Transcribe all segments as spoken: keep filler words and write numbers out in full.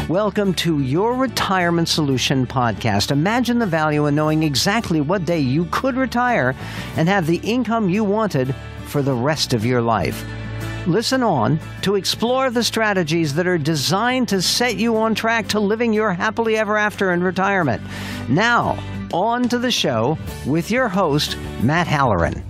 Welcome to Your Retirement Solution podcast. Imagine the value in knowing exactly what day you could retire and have the income you wanted for the rest of your life. Listen on to explore the strategies that are designed to set you on track to living your happily ever after in retirement. Now, on to the show with your host, Matt Halloran.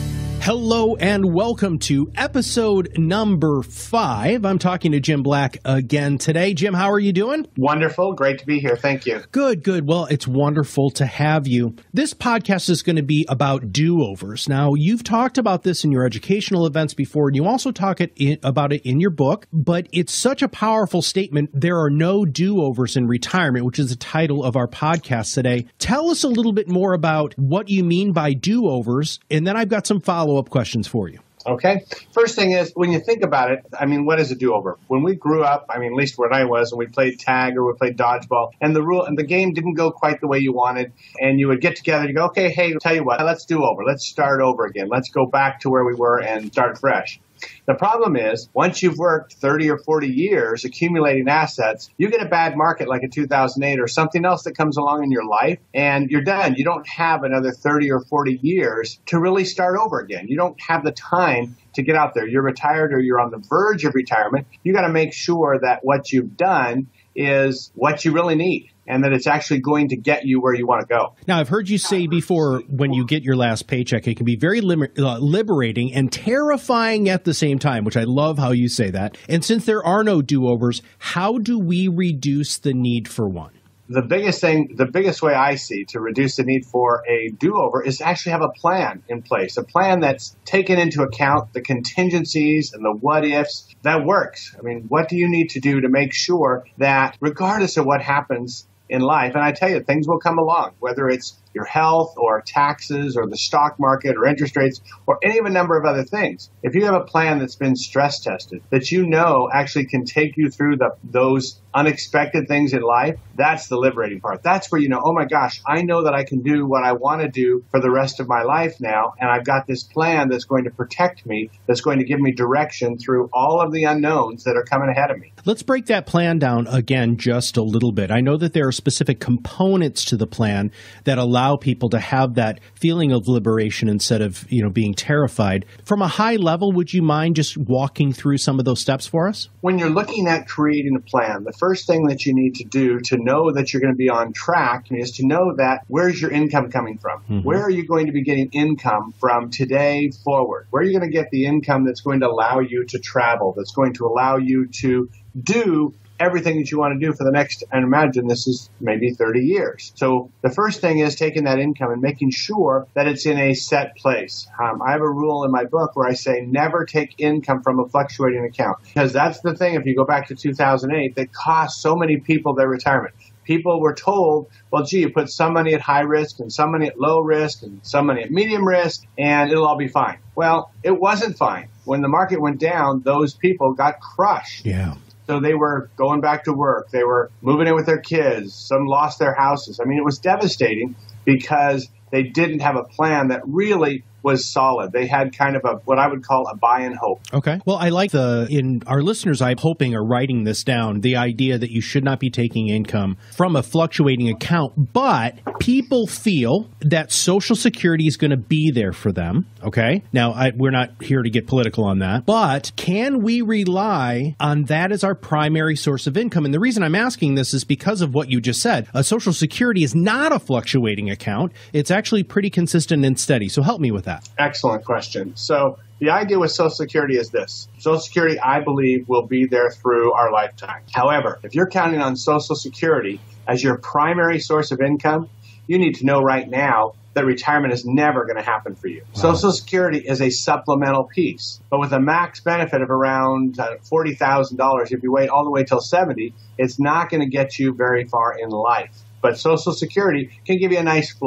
Hello and welcome to episode number five. I'm talking to Jim Black again today. Jim, how are you doing? Wonderful. Great to be here. Thank you. Good, good. Well, it's wonderful to have you. This podcast is going to be about do-overs. Now, you've talked about this in your educational events before, and you also talk it in, about it in your book, but it's such a powerful statement. There are no do-overs in retirement, which is the title of our podcast today. Tell us a little bit more about what you mean by do-overs, and then I've got some follow-up up questions for you. Okay. First thing is, when you think about it, I mean, what is a do-over? When we grew up, I mean, at least when I was, and we played tag or we played dodgeball, and the rule and the game didn't go quite the way you wanted, and you would get together and go, okay, hey, tell you what, let's do over. Let's start over again. Let's go back to where we were and start fresh. The problem is, once you've worked thirty or forty years accumulating assets, you get a bad market like a two thousand eight or something else that comes along in your life, and you're done. You don't have another thirty or forty years to really start over again. You don't have the time to get out there. You're retired or you're on the verge of retirement. You got to make sure that what you've done is what you really need, and that it's actually going to get you where you want to go. Now, I've heard you say before, when you get your last paycheck, it can be very liber- uh, liberating and terrifying at the same time, which I love how you say that. And since there are no do-overs, how do we reduce the need for one? The biggest thing, the biggest way I see to reduce the need for a do-over is to actually have a plan in place, a plan that's taken into account the contingencies and the what-ifs that works. I mean, what do you need to do to make sure that regardless of what happens in life, and I tell you, things will come along, whether it's your health or taxes or the stock market or interest rates or any of a number of other things. If you have a plan that's been stress tested, that you know actually can take you through the, those unexpected things in life, that's the liberating part. That's where you know, oh my gosh, I know that I can do what I want to do for the rest of my life now, and I've got this plan that's going to protect me, that's going to give me direction through all of the unknowns that are coming ahead of me. Let's break that plan down again just a little bit. I know that there are specific components to the plan that allow people to have that feeling of liberation instead of, you know, being terrified. From a high level, would you mind just walking through some of those steps for us? When you're looking at creating a plan, the first thing that you need to do to know that you're going to be on track is to know that where's your income coming from? Mm-hmm. Where are you going to be getting income from today forward? Where are you going to get the income that's going to allow you to travel, that's going to allow you to do everything that you want to do for the next, and imagine this is maybe thirty years. So the first thing is taking that income and making sure that it's in a set place. Um, I have a rule in my book where I say never take income from a fluctuating account, because that's the thing, if you go back to two thousand eight, that cost so many people their retirement. People were told, well, gee, you put some money at high risk and some money at low risk and some money at medium risk, and it'll all be fine. Well, it wasn't fine. When the market went down, those people got crushed. Yeah. So they were going back to work. They were moving in with their kids. Some lost their houses. I mean, it was devastating because they didn't have a plan that really was solid. They had kind of a what I would call a buy and hope. Okay. Well, I like the, in our listeners, I'm hoping are writing this down, the idea that you should not be taking income from a fluctuating account, but people feel that Social Security is going to be there for them. Okay. Now, I, we're not here to get political on that, but can we rely on that as our primary source of income? And the reason I'm asking this is because of what you just said. A Social Security is not a fluctuating account. It's actually pretty consistent and steady. So help me with that. Excellent question. So the idea with Social Security is this. Social Security, I believe, will be there through our lifetime. However, if you're counting on Social Security as your primary source of income, you need to know right now that retirement is never going to happen for you. Wow. Social Security is a supplemental piece, but with a max benefit of around uh, forty thousand dollars, if you wait all the way till seventy, it's not going to get you very far in life. But Social Security can give you a nice floor.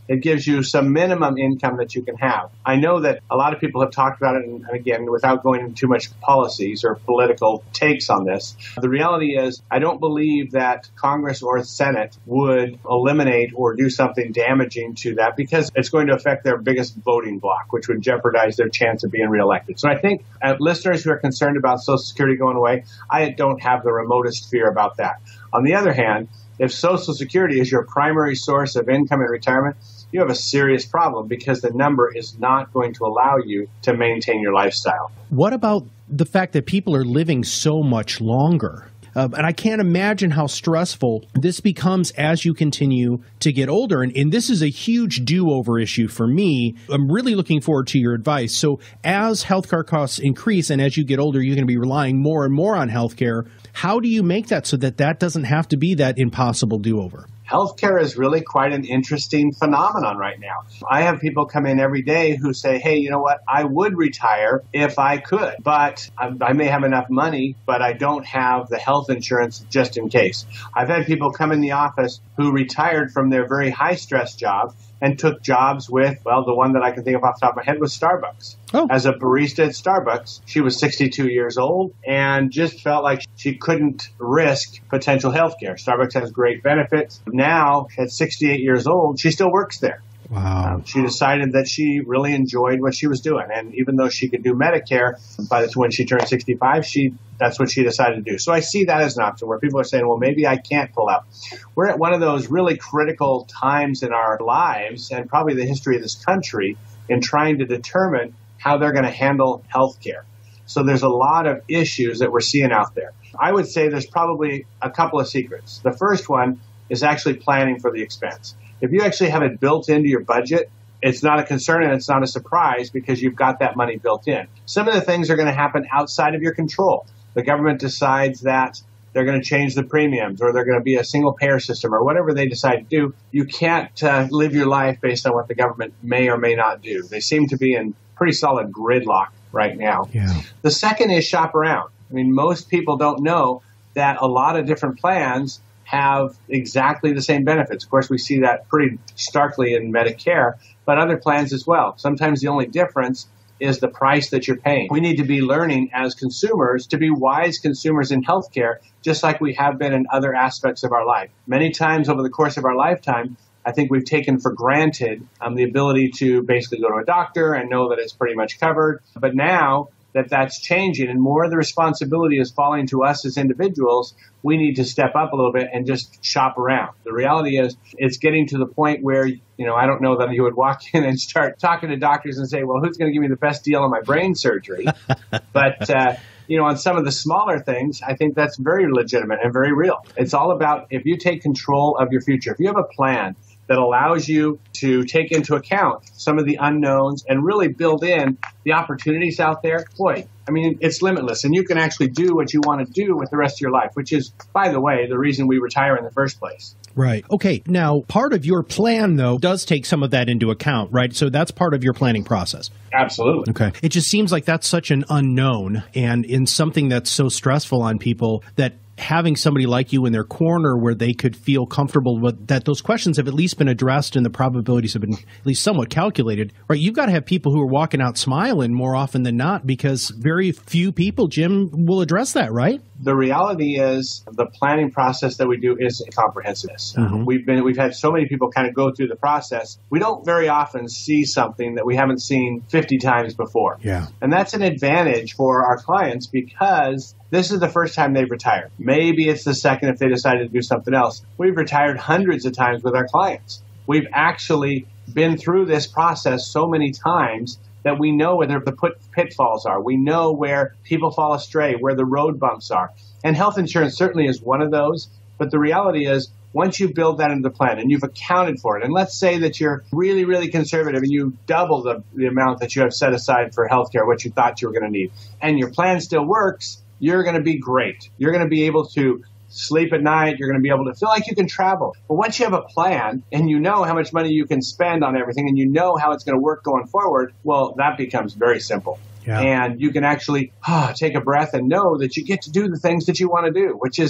it gives you some minimum income that you can have. I know that a lot of people have talked about it, and again, without going into too much policies or political takes on this, the reality is I don't believe that Congress or Senate would eliminate or do something damaging to that because it's going to affect their biggest voting bloc, which would jeopardize their chance of being reelected. So I think uh, listeners who are concerned about Social Security going away, I don't have the remotest fear about that. On the other hand, if Social Security is your primary source of income in retirement, you have a serious problem because the number is not going to allow you to maintain your lifestyle. What about the fact that people are living so much longer? Uh, and I can't imagine how stressful this becomes as you continue to get older. And, and this is a huge do-over issue for me. I'm really looking forward to your advice. So as healthcare costs increase and as you get older, you're going to be relying more and more on healthcare. How do you make that so that that doesn't have to be that impossible do-over? Healthcare is really quite an interesting phenomenon right now. I have people come in every day who say, hey, you know what? I would retire if I could, but I, I may have enough money, but I don't have the health insurance just in case. I've had people come in the office who retired from their very high stress job and took jobs with, well, the one that I can think of off the top of my head was Starbucks. Oh. As a barista at Starbucks, she was sixty-two years old and just felt like she couldn't risk potential health care. Starbucks has great benefits. Now, at sixty-eight years old, she still works there. Wow. Um, she decided that she really enjoyed what she was doing. And even though she could do Medicare, by the time when she turned sixty-five, she that's what she decided to do. So I see that as an option where people are saying, well, maybe I can't pull out. We're at one of those really critical times in our lives and probably the history of this country in trying to determine how they're going to handle health care. So there's a lot of issues that we're seeing out there. I would say there's probably a couple of secrets. The first one is actually planning for the expense. If you actually have it built into your budget, it's not a concern and it's not a surprise because you've got that money built in. Some of the things are going to happen outside of your control. The government decides that they're going to change the premiums or they're going to be a single payer system or whatever they decide to do. You can't uh, live your life based on what the government may or may not do. They seem to be in pretty solid gridlock right now. Yeah. The second is shop around. I mean, most people don't know that a lot of different plans have exactly the same benefits. Of course, we see that pretty starkly in Medicare, but other plans as well. Sometimes the only difference is the price that you're paying. We need to be learning as consumers to be wise consumers in healthcare, just like we have been in other aspects of our life. Many times over the course of our lifetime, I think we've taken for granted um, the ability to basically go to a doctor and know that it's pretty much covered. But now that that's changing and more of the responsibility is falling to us as individuals, we need to step up a little bit and just shop around. The reality is it's getting to the point where, you know, I don't know that you would walk in and start talking to doctors and say, well, who's going to give me the best deal on my brain surgery? But, uh, you know, on some of the smaller things, I think that's very legitimate and very real. It's all about if you take control of your future, if you have a plan that allows you to take into account some of the unknowns and really build in the opportunities out there, boy, I mean, it's limitless. And you can actually do what you want to do with the rest of your life, which is, by the way, the reason we retire in the first place. Right. Okay. Now, part of your plan, though, does take some of that into account, right? So that's part of your planning process. Absolutely. Okay. It just seems like that's such an unknown and in something that's so stressful on people that having somebody like you in their corner where they could feel comfortable with that those questions have at least been addressed and the probabilities have been at least somewhat calculated, right? You've got to have people who are walking out smiling more often than not because very few people, Jim, will address that, right? The reality is the planning process that we do is comprehensive. Mm-hmm. We've been we've had so many people kind of go through the process. We don't very often see something that we haven't seen fifty times before. Yeah. And that's an advantage for our clients because this is the first time they've retired. Maybe it's the second if they decided to do something else. We've retired hundreds of times with our clients. We've actually been through this process so many times that we know where the pitfalls are. We know where people fall astray, where the road bumps are. And health insurance certainly is one of those. But the reality is, once you build that into the plan and you've accounted for it, and let's say that you're really, really conservative and you double the, the amount that you have set aside for healthcare, what you thought you were going to need, and your plan still works, you're going to be great. You're going to be able to sleep at night. You're going to be able to feel like you can travel. But once you have a plan and you know how much money you can spend on everything and you know how it's going to work going forward, well, that becomes very simple. Yeah. And you can actually ah, take a breath and know that you get to do the things that you want to do, which is,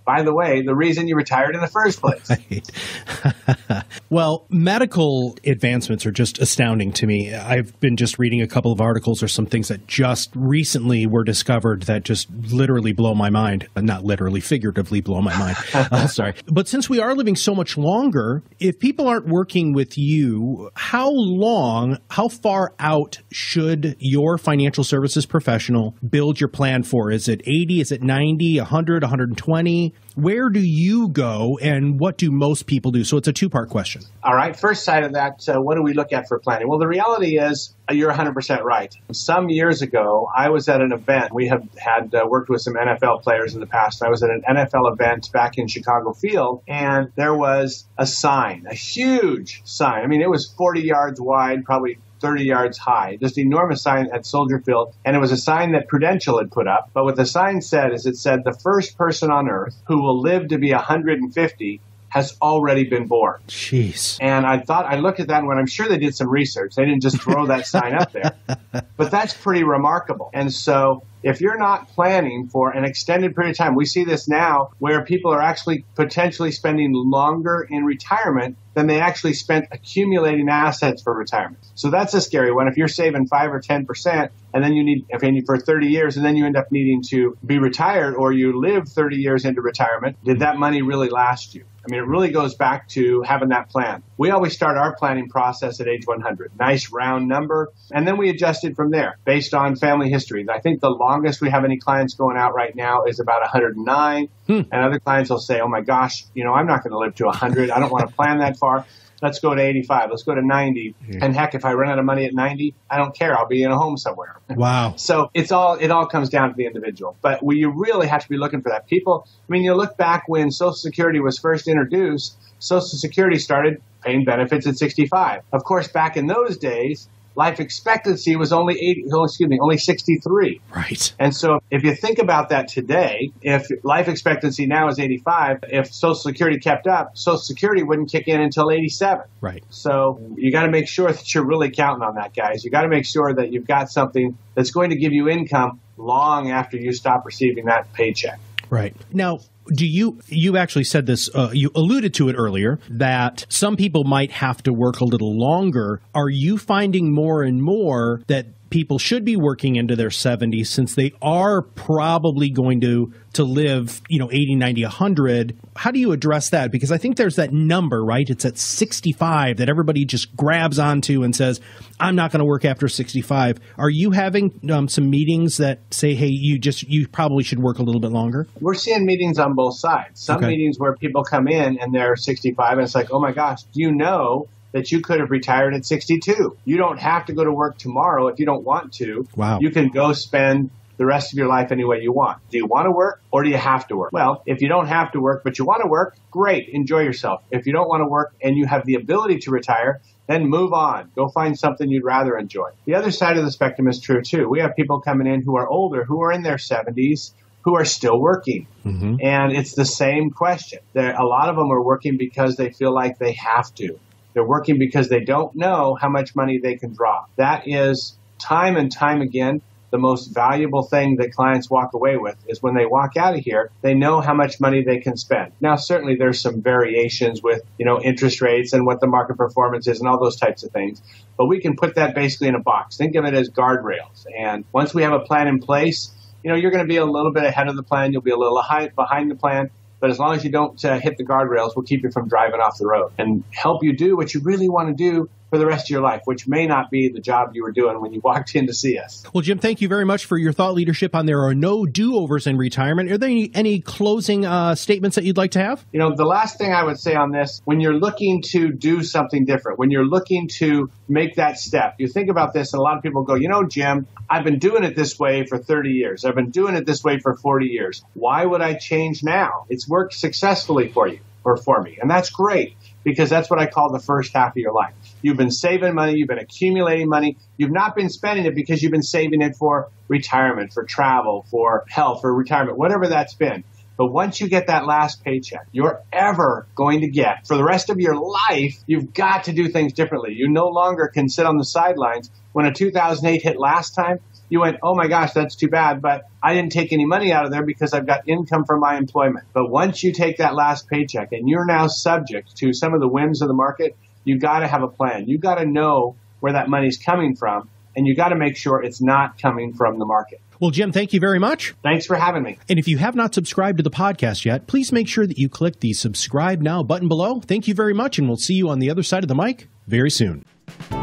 by the way, the reason you retired in the first place. Right. Well, medical advancements are just astounding to me. I've been just reading a couple of articles or some things that just recently were discovered that just literally blow my mind. Not literally, figuratively blow my mind. uh, sorry. But since we are living so much longer, if people aren't working with you, how long, how far out should your financial services professional build your plan for? Is it eighty? Is it ninety? one hundred? one hundred twenty? Where do you go and what do most people do? So it's a two-part question. All right. First side of that, uh, what do we look at for planning? Well, the reality is uh, you're one hundred percent right. Some years ago, I was at an event. We have had uh, worked with some N F L players in the past. I was at an N F L event back in Chicago Field, and there was a sign, a huge sign. I mean, it was forty yards wide, probably thirty yards high, just enormous sign at Soldier Field. And it was a sign that Prudential had put up. But what the sign said is it said the first person on earth who will live to be one hundred fifty has already been born. Jeez. And I thought, I looked at that and went, I'm sure they did some research. They didn't just throw that sign up there. But that's pretty remarkable. And so if you're not planning for an extended period of time, we see this now where people are actually potentially spending longer in retirement than they actually spent accumulating assets for retirement. So that's a scary one. If you're saving five or ten percent and then you need, if you need for thirty years and then you end up needing to be retired or you live thirty years into retirement, did that money really last you? I mean, it really goes back to having that plan. We always start our planning process at age one hundred. Nice round number. And then we adjust it from there based on family history. I think the longest we have any clients going out right now is about one hundred nine. Hmm. And other clients will say, oh my gosh, you know, I'm not going to live to one hundred. I don't want to plan that far. Let's go to eighty-five. Let's go to ninety. Yeah. And heck, if I run out of money at ninety, I don't care. I'll be in a home somewhere. Wow. So it's all, it all comes down to the individual. But we you really have to be looking for that. People, I mean, you look back when Social Security was first introduced, Social Security started paying benefits at sixty-five. Of course, back in those days, life expectancy was only eighty, oh, excuse me, only sixty-three. Right. And so if you think about that today, if life expectancy now is eighty-five, if Social Security kept up, Social Security wouldn't kick in until eighty-seven. Right. So you got to make sure that you're really counting on that, guys. You got to make sure that you've got something that's going to give you income long after you stop receiving that paycheck. Right. Now, do you, you actually said this, uh, you alluded to it earlier, that some people might have to work a little longer. Are you finding more and more that people should be working into their seventies since they are probably going to to live, you know, eighty, ninety, one hundred? How do you address that? Because I think there's that number, right? It's at sixty-five that everybody just grabs onto and says, I'm not going to work after sixty-five. Are you having um, some meetings that say, hey, you just you probably should work a little bit longer? We're seeing meetings on both sides. Some Okay. meetings where people come in and they're sixty-five and it's like, oh my gosh, do you know that you could have retired at sixty-two? You don't have to go to work tomorrow if you don't want to. Wow. You can go spend the rest of your life any way you want. Do you want to work or do you have to work? Well, if you don't have to work but you want to work, great, enjoy yourself. If you don't want to work and you have the ability to retire, then move on. Go find something you'd rather enjoy. The other side of the spectrum is true too. We have people coming in who are older, who are in their seventies, who are still working. Mm-hmm. And it's the same question. There, a lot of them are working because they feel like they have to. They're working because they don't know how much money they can draw. That is time and time again the most valuable thing that clients walk away with is when they walk out of here, they know how much money they can spend. Now, certainly there's some variations with, you know, interest rates and what the market performance is and all those types of things. But we can put that basically in a box. Think of it as guardrails. And once we have a plan in place, you know, you're going to be a little bit ahead of the plan. You'll be a little high, behind the plan. But as long as you don't uh, hit the guardrails, we'll keep you from driving off the road and help you do what you really want to do for the rest of your life, which may not be the job you were doing when you walked in to see us. Well, Jim, thank you very much for your thought leadership on there are no do-overs in retirement. Are there any, any closing uh, statements that you'd like to have? You know, the last thing I would say on this, when you're looking to do something different, when you're looking to make that step, you think about this and a lot of people go, you know, Jim, I've been doing it this way for thirty years. I've been doing it this way for forty years. Why would I change now? It's worked successfully for you or for me. And that's great because that's what I call the first half of your life. You've been saving money. You've been accumulating money. You've not been spending it because you've been saving it for retirement, for travel, for health, for retirement, whatever that's been. But once you get that last paycheck you're ever going to get for the rest of your life, you've got to do things differently. You no longer can sit on the sidelines. When a two thousand eight hit last time, you went, oh my gosh, that's too bad, but I didn't take any money out of there because I've got income from my employment. But once you take that last paycheck and you're now subject to some of the whims of the market, you got to have a plan. You got to know where that money's coming from, and you got to make sure it's not coming from the market. Well, Jim, thank you very much. Thanks for having me. And if you have not subscribed to the podcast yet, please make sure that you click the subscribe now button below. Thank you very much, and we'll see you on the other side of the mic very soon.